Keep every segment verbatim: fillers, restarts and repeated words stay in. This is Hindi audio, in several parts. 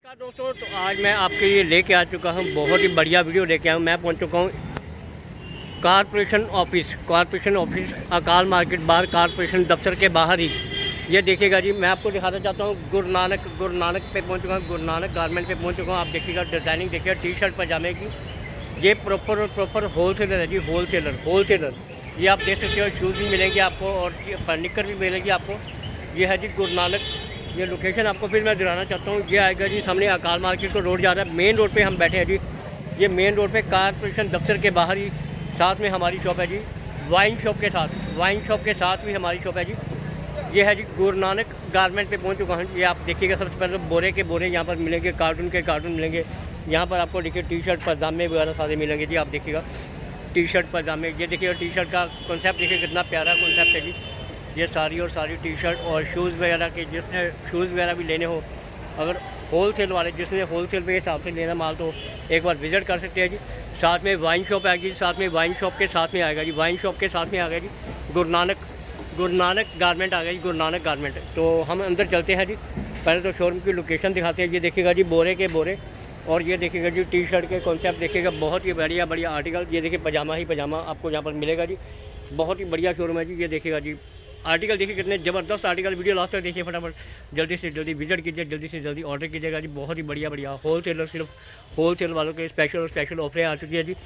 नमस्कार दोस्तों, तो आज मैं आपके लिए लेके आ चुका हूँ बहुत ही बढ़िया वीडियो लेके आया हूँ। मैं पहुँच चुका हूँ corporation office corporation office Akal market बाहर कारपोरेशन दफ्तर के बाहर ही। ये देखिएगा जी, मैं आपको दिखाना चाहता हूँ गुरु नानक गुरु नानक पे पहुँच चुका हूँ, गुरु नानक गारमेंट पे पहुँच चुका हूँ। आप देखिएगा डिज़ाइनिंग देखिएगा टी शर्ट पजामे की। ये प्रॉपर और प्रॉपर होल सेलर है जी, होल सेलर होल सेलर ये आप देख सकते हो। शूज़ भी मिलेंगे आपको और फर्नीचर भी मिलेगी आपको। ये है जी गुरु नानक। ये लोकेशन आपको फिर मैं दिलाना चाहता हूँ। ये आएगा जी सामने अकाल मार्केट को रोड जा रहा है, मेन रोड पे हम बैठे हैं जी। ये मेन रोड पे कारपोरेशन दफ्तर के बाहर ही साथ में हमारी शॉप है जी, वाइन शॉप के साथ वाइन शॉप के साथ भी हमारी शॉप है जी। ये है जी गुरु नानक गारमेंट पे पहुँच चुका हूँ। ये आप देखिएगा, सबसे पहले बोरे के बोरे यहाँ पर मिलेंगे, कार्टून के कार्टून मिलेंगे। यहाँ पर आपको देखिए टी शर्ट पजामे वगैरह सारे मिलेंगे जी। आप देखिएगा टी शर्ट पजामे, ये देखिएगा टी शर्ट का कॉन्सेप्ट देखिए कितना प्यारा कॉन्सेप्ट है जी। ये सारी और सारी टी शर्ट और शूज़ वगैरह के, जिसने शूज़ वगैरह भी लेने हो, अगर होल सेल वाले जिसने होल सेल के हिसाब से लेना माल, तो एक बार विज़िट कर सकते हैं जी। साथ में वाइन शॉप आएगी, साथ में वाइन शॉप के साथ में आएगा जी, वाइन शॉप के साथ में आ गया जी गुरु नानक गुरु नानक गारमेंट आ गया जी, गुरु नानक गारमेंट। तो हम अंदर चलते हैं जी। पहले तो शोरूम की लोकेशन दिखाते हैं। ये देखिएगा जी बोरे के बोरे, और ये देखिएगा जी टी शर्ट के कॉन्सेप्ट देखिएगा, बहुत ही बढ़िया बढ़िया आर्टिकल। ये देखिए पजामा ही पजामा आपको यहाँ पर मिलेगा जी, बहुत ही बढ़िया शोरूम है जी। ये देखिएगा जी आर्टिकल देखिए कितने ज़बरदस्त आर्टिकल। वीडियो लास्ट तक देखिए, फटाफट जल्दी से जल्दी विजिट कीजिए, जल्दी से जल्दी ऑर्डर कीजिएगा जी। बहुत ही बढ़िया बढ़िया होल सेलर, सिर्फ होल सेल वालों के स्पेशल और स्पेशल ऑफरें आ चुकी है जी।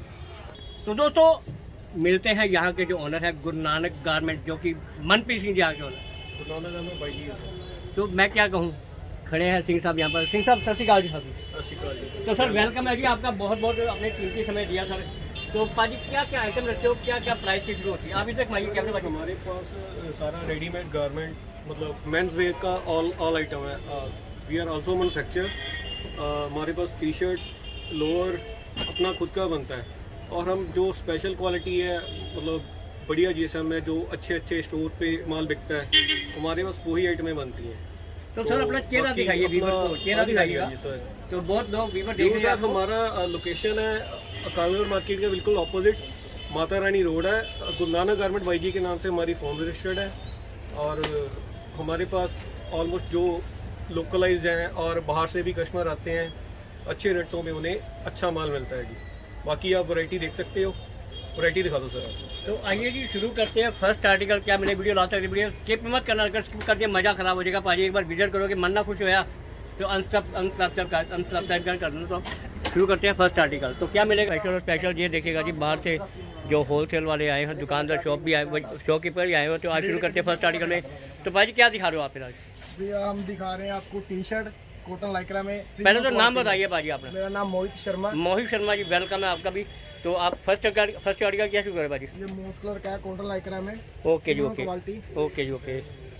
तो दोस्तों मिलते हैं यहाँ के जो ऑनर है गुरु नानक गारमेंट, जो कि मनप्रीत सिंह जी यहाँ के ऑनर। गुरु नानक गारमेंट भाई जी। तो मैं क्या कहूँ, खड़े हैं सिंह साहब यहाँ पर। सिंह साहब सत श्रीकाल जी। सत श्रीकाल जी। तो सर वेलकम है जी आपका, बहुत बहुत आपने कीमती समय दिया सर। तो पाजी क्या क्या आइटम रखते हो, क्या क्या प्राइस की शुरू होती है आप इधर माइए कैमरे? हमारे पास सारा रेडीमेड गारमेंट, मतलब मेंस वेयर का ऑल ऑल आइटम है। We are also manufacture. हमारे पास टी शर्ट लोअर अपना खुद का बनता है, और हम जो स्पेशल क्वालिटी है, मतलब बढ़िया जीएसएम में जो अच्छे अच्छे स्टोर पे माल बिकता है, हमारे पास वही आइटमें बनती हैं। तो, तो सर अपना चेहरा दिखाइए, वीवर को चेहरा दिखाइएगा सर। तो बहुत लोग वीवर देख रहे हैं। हमारा लोकेशन है अकाल मार्केट के बिल्कुल ऑपोजिट, माता रानी रोड है। गुरु नानक गारमेंट भाई जी के नाम से हमारी फॉर्म रजिस्टर्ड है, और हमारे पास ऑलमोस्ट जो लोकलाइज हैं और बाहर से भी कस्टमर आते हैं, अच्छे रेटों में उन्हें अच्छा माल मिलता है जी। बाकी आप वैरायटी देख सकते हो, वैरायटी दिखा दो सर आप। तो आइए जी शुरू करते हैं। फर्स्ट आर्टिकल क्या मिले, वीडियो लास्ट तक वीडियो स्किप मत करना, अगर स्किप करके मजा खराब हो जाएगा पाजी। एक बार विजिट करोगे मन ना खुश होया तो अनसब्सक्राइब अनसब्सक्राइब कर लो। तो शुरू करते हैं फर्स्ट आर्टिकल। तो क्या मिलेगा स्पेशल और स्पेशल, ये देखेगा जी बाहर से जो होलसेल वाले आए हैं, दुकानदार शॉप भी आए, शॉपकीपर भी आए हैं। तो आज शुरू करते हैं फर्स्ट आर्टिकल में। तो भाई जी क्या दिखा रहे हो आप फिर आज? भैया हम दिखा रहे हैं आपको टी शर्ट कॉटन लाइक्रा में। पहले तो नाम बताइए भाजी आपने। मेरा नाम मोहित शर्मा। मोहित शर्मा जी, वेलकम है आपका भी। तो आप फर्स्ट फर्स्ट आर्टिकल क्या शुरू करें भाजी? ये मोस्ट कलर का है कॉटन लाइक्रा में। ओके जी, ओके ओके जी, ओके।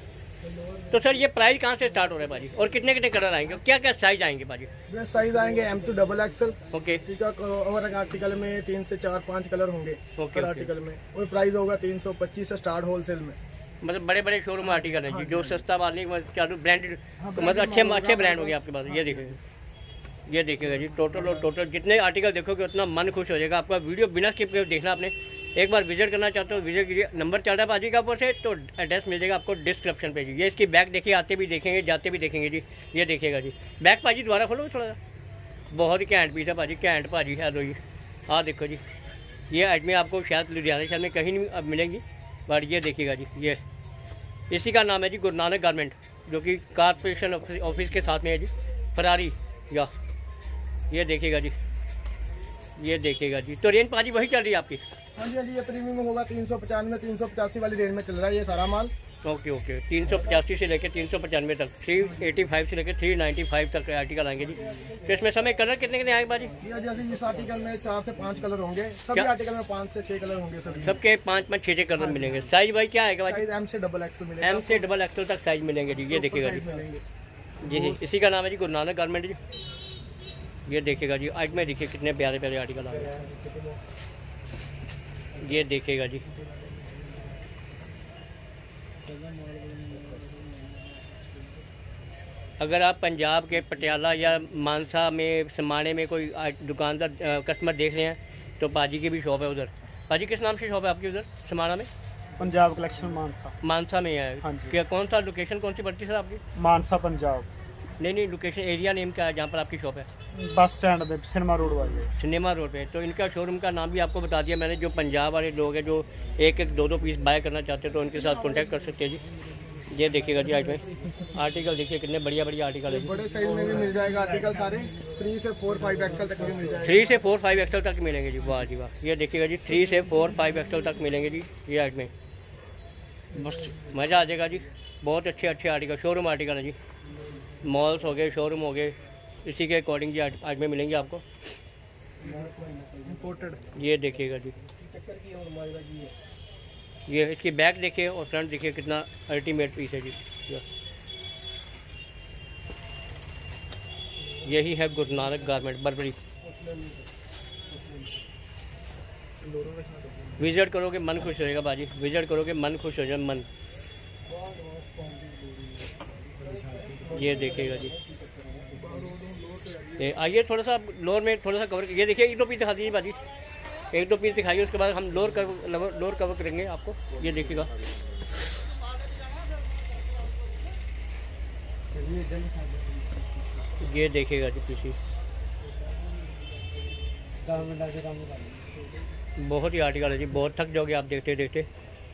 तो सर ये प्राइस कहाँ से स्टार्ट हो रहा है भाजी, और कितने कितने कलर आएंगे, क्या क्या साइज आएंगे भाजी? ये साइज आएंगे M to double XL. Okay. ठीक है, और आर्टिकल में तीन से चार पाँच कलर होंगे ओके आर्टिकल में, और प्राइस होगा तीन सौ पच्चीस से स्टार्ट होलसेल में। मतलब बड़े बड़े शोरूम आर्टिकल हैं जी, जो सस्ता वाले चालू ब्रांडेड, मतलब अच्छे अच्छे ब्रांड हो गए आपके पास। ये देखिएगा, ये देखिएगा जी टोटल और टोटल जितने आर्टिकल देखोगे उतना मन खुश हो जाएगा आपका। वीडियो बिना स्किप करके देखना आपने। एक बार विजिट करना चाहते हो विजिट कीजिए। नंबर चल रहा है बाजी का ऊपर से, तो एड्रेस मिल जाएगा आपको डिस्क्रिप्शन पे जी। ये इसकी बैग देखिए, आते भी देखेंगे जाते भी देखेंगे जी। ये देखिएगा जी बैग पाजी दोबारा खोलो थोड़ा सा, बहुत ही कैंट पीस है भाजी, कैंट भाजी है। लो जी हाँ देखो जी, ये आइटमें आपको शायद लुधियाना शहर में कहीं नहीं अब मिलेंगी, बट ये देखिएगा जी, ये इसी का नाम है जी गुरु नानक गारमेंट, जो कि कारपोरेशन ऑफिस के साथ में है जी, फरारी। या ये देखिएगा जी, ये देखिएगा जी। तो रेंज पाजी वही चल रही है आपकी? हाँ जी, ये प्रीमियम होगा तीन सौ पचानवे तीन सौ पचासी वाली रेंज में चल रहा है ये सारा माल। ओके ओके, तीन सौ पचासी से लेकर तीन सौ पचानवे तक, थ्री एटी फाइव से लेकर थ्री नाइन्टी फाइव तक आर्टिकल आएंगे जी। तो इसमें समय कलर कितने कितने आएंगे बाजी? ये जैसे इस आर्टिकल में चार से पाँच कलर होंगे, सभी आर्टिकल में पाँच से छः कलर होंगे सभी, सबके पाँच पाँच छः छः कलर मिलेंगे। साइज भाई क्या आएगा भाई? एम से डबल एक्सएल मिलेगा। एम से डबल एक्सएल तक साइज मिलेंगे जी। ये देखिएगा जी, जी इसी का नाम है जी गुरु नानक गारमेंट जी। ये देखिएगा जी आज में देखिए कितने प्यारे प्यारे आर्टिकल आ गए। ये देखिएगा जी, अगर आप पंजाब के पटियाला या मानसा में समाने में कोई दुकानदार कस्टमर देख रहे हैं, तो पाजी की भी शॉप है उधर। पाजी किस नाम से शॉप है आपकी उधर समाना में? पंजाब कलेक्शन मानसा। मानसा में है? हाँ जी। क्या कौन सा लोकेशन कौन सी पड़ती है सर आपकी? मानसा पंजाब। नहीं नहीं, लोकेशन एरिया नेम क्या है जहाँ पर आपकी शॉप है? बस स्टैंड पे सिनेमा रोड वाले। सिनेमा रोड पे। तो इनका शोरूम का नाम भी आपको बता दिया मैंने। जो पंजाब वाले लोग हैं जो एक एक दो दो पीस बाय करना चाहते हैं तो उनके साथ कॉन्टैक्ट कर सकते हैं जी। ये देखिएगा जी, आज में आर्टिकल देखिए कितने बढ़िया बढ़िया आर्टिकल है जी। बड़े साइज में भी मिल जाएगा आर्टिकल सारे, थ्री से फोर फाइव एक्सएल तक भी मिल जाएगा। थ्री से फोर फाइव एक्सल तक मिलेंगे जी। वाह जी वाह, ये देखिएगा जी, थ्री से फोर फाइव एक्सल तक मिलेंगे जी। ये आज में बस मज़ा आ जाएगा जी। बहुत अच्छे अच्छे आर्टिकल, शोरूम आर्टिकल है जी। मॉल्स हो गए, शोरूम हो गए, इसी के अकॉर्डिंग जी आज में मिलेंगे आपको। इम्पोर्टेड ये देखिएगा जी, ये इसकी बैक देखिए और फ्रंट देखिए कितना अल्टीमेट पीस है जी। यही है गुरु नानक गारमेंट बरबरी। विजिट करोगे मन खुश हो जाएगा बाजी, विजिट करोगे मन खुश हो जाए मन। ये देखिएगा जी, ये आइए थोड़ा सा लोअर में थोड़ा सा कवर। ये देखिए एक दो पीस दिखा दीजिए बाजी, एक दो पीस दिखाइए, उसके बाद हम लोअर कवर लोअर कवर करेंगे आपको। ये देखिएगा, ये देखिएगा जी पीसी, बहुत ही आर्टिकल है जी। बहुत थक जाओगे आप देखते देखते।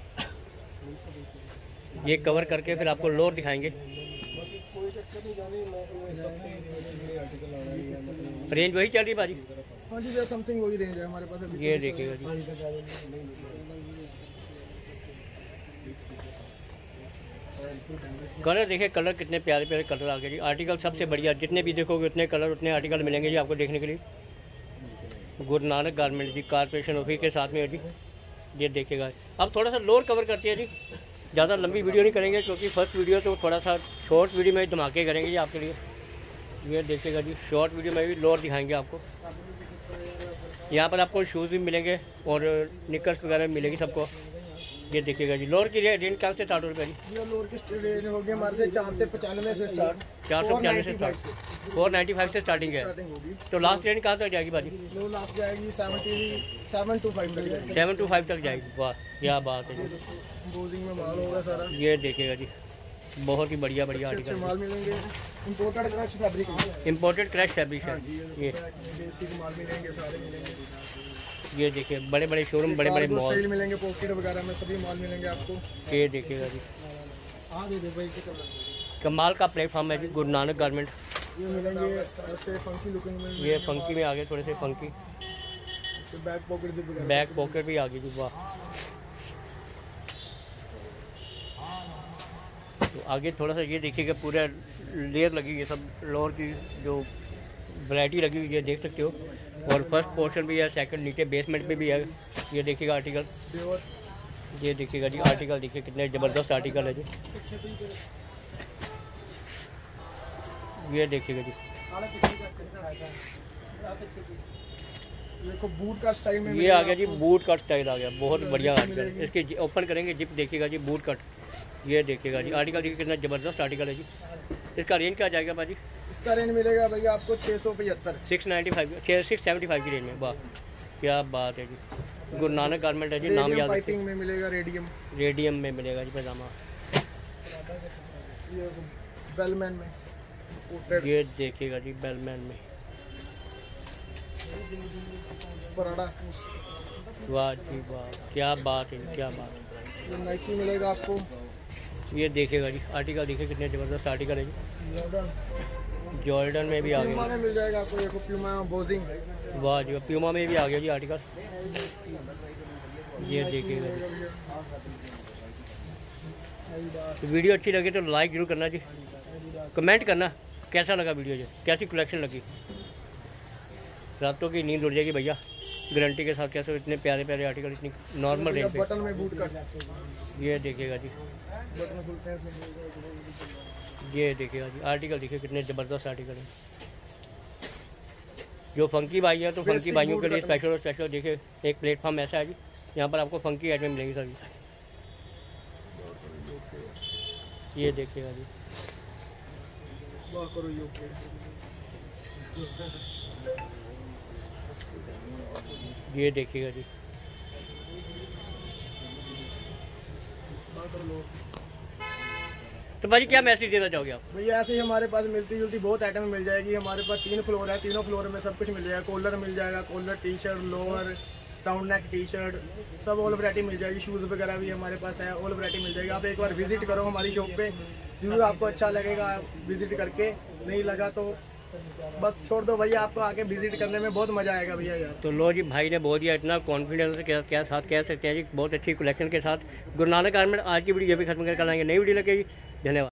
ये कवर करके फिर आपको लोअर दिखाएंगे। रेंज वही चल रही है भाजी? हाँ जी, समथिंग वही रेंज है हमारे पास अभी। ये देखिएगा जी, कलर देखिए, कलर कितने प्यारे प्यारे कलर आ गए जी। आर्टिकल सबसे बढ़िया, जितने भी देखोगे उतने कलर उतने आर्टिकल मिलेंगे जी आपको देखने के लिए। Guru Nanak garment ji, corporation office के साथ में है जी। ये देखिएगा, अब थोड़ा सा लोअर कवर करती है जी। ज़्यादा लंबी वीडियो नहीं करेंगे क्योंकि फर्स्ट वीडियो तो थोड़ा सा शॉर्ट वीडियो में धमाके करेंगे जी आपके लिए। ये देखिएगा जी, शॉर्ट वीडियो में भी लोअर दिखाएंगे आपको। यहाँ पर आपको शूज़ भी मिलेंगे और निकर्स वगैरह भी मिलेगी सबको। ये देखिएगा जी, लोअर की रेंज क्या से स्टार्ट हो रही है? ये लोअर की रेंज होगी हमारे से चार से पचानवे से स्टार्ट, चार सौ पचानवे से स्टार्ट, फोर नाइन्टी फाइव से स्टार्टिंग है। होगी। तो लास्ट रेंज कहाँ तक जाएगी भाजी? जो लास्ट जाएगी सेवेंटी सेवन टू फाइव तक जाएगी। सेवन टू फाइव तक जाएगी। वाह क्या बात है जी। बोजिंग में माल होगा सारा। ये देखिएगा जी, बहुत ही बढ़िया बढ़िया अच्छे आर्टिकल, माल मिलेंगे। Imported crush fabric, imported crush fabric है ये। बेसिक माल मिलेंगे, सारे मिलेंगे। ये देखिए, बड़े बड़े शोरूम, बड़े बड़े मॉल स्टाइल मिलेंगे, पॉकेट वगैरह में सभी माल मिलेंगे आपको। ये देखिएगा जी, कमाल का प्लेटफॉर्म है जी गुरु नानक गारमेंट। ये मिलेंगे ऐसे फंकी लुकिंग में। ये फंकी में आ गए, थोड़े से फंकी। तो बैक पॉकेट भी वगैरह, बैक पॉकेट भी आ गई जी। वाह, तो आगे थोड़ा सा ये देखिएगा, पूरा लेयर लगी हुई है, सब लोअर की जो वैरायटी लगी हुई है देख सकते हो। और फर्स्ट पोर्शन भी है, सेकंड नीचे बेसमेंट में भी है। ये देखिएगा आर्टिकल, ये देखिएगा जी आर्टिकल, देखिए कितने ज़बरदस्त आर्टिकल है जी। ये देखिएगा जी, देखो बूट का स्टाइल में ये आ गया जी, बूट कट स्टाइल आ गया, बहुत बढ़िया आर्टिकल। इसकी ओपन करेंगे जिप देखिएगा जी, बूट कट। ये देखिएगा जी आर्टिकल, देखिए कितना ज़बरदस्त आर्टिकल है जी। इसका रेंज क्या जाएगा भाजी? इसका रेंज मिलेगा भैया आपको छः सौ पचहत्तर, सिक्स नाइन्टी फाइव छः सिक्स सेवेंटी फाइव की रेंज में। वाह क्या बात है जी। गुरु नानक गारमेंट है जी, नाम याद रखिए। पाइपिंग में मिलेगा, रेडियम रेडियम में मिलेगा जी पैजामा। ये बेलमैन में कोटेड। ये देखिएगा जी बेलमैन में। पराडा, वाह जी वाह, क्या बात है, क्या बात है। ये नाइकी मिलेगा आपको। ये देखिएगा जी आर्टिकल, देखिए कितने ज़बरदस्त आर्टिकल है जी। जॉर्डन जॉर्डन में भी आ प्यूमा गया। में मिल जाएगा आपको। देखो प्यूमा बोजिंग, वाह जी, प्यूमा में भी आ गया जी आर्टिकल। ये देखिएगा जी। तो वीडियो अच्छी लगी तो लाइक जरूर करना जी, कमेंट करना कैसा लगा वीडियो जी, कैसी कलेक्शन लगी। रातों की नींद उड़ जाएगी भैया, गारंटी के साथ। कैसे इतने प्यारे प्यारे आर्टिकल इतनी नॉर्मल रेंज पे। बटन में बूट का, ये देखिएगा जी, बटन खुलते हैं। ये देखिएगा जी आर्टिकल, देखिए कितने ज़बरदस्त आर्टिकल है। जो फंकी भाई है तो फंकी भाइयों के लिए स्पेशल और स्पेशल देखिए एक प्लेटफॉर्म ऐसा है जी, यहाँ पर आपको फंकी आइटम मिलेंगी सभी। ये देखिएगा जी, वाह करो यूके। ये देखिएगा जी, तो भाजी क्या मैसेज देना चाहोगे आप? भैया ऐसे ही हमारे पास मिलती जुलती बहुत आइटम मिल जाएगी। हमारे पास तीन फ्लोर है, तीनों फ्लोर में सब कुछ मिल जाएगा। कॉलर मिल जाएगा, collar T shirt, lower, round neck T shirt, सब ऑल वैरायटी मिल जाएगी। शूज़ वगैरह भी हमारे पास है, ऑल वैरायटी मिल जाएगी। आप एक बार विजिट करो हमारी शॉप पे, जरूर आपको अच्छा लगेगा विजिट करके। नहीं लगा तो बस छोड़ दो भैया, आपको आके विजिट करने में बहुत मज़ा आएगा भैया यार। तो लो जी, भाई ने बहुत ही इतना कॉन्फिडेंस के क्या साथ कह सकते हैं जी, बहुत अच्छी कलेक्शन के साथ गुरु नानक गारमेंट आज की वीडियो भी खत्म कर लाएंगे। नई वीडियो लगेगी। धन्यवाद।